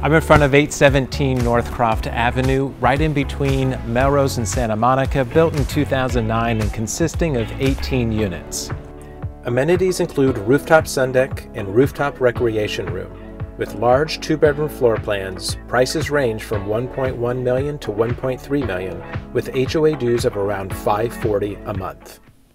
I'm in front of 817 North Croft Avenue, right in between Melrose and Santa Monica, built in 2009 and consisting of 18 units. Amenities include rooftop sun deck and rooftop recreation room. With large 2-bedroom floor plans, prices range from $1.1 million to $1.3 million, with HOA dues of around $540 a month.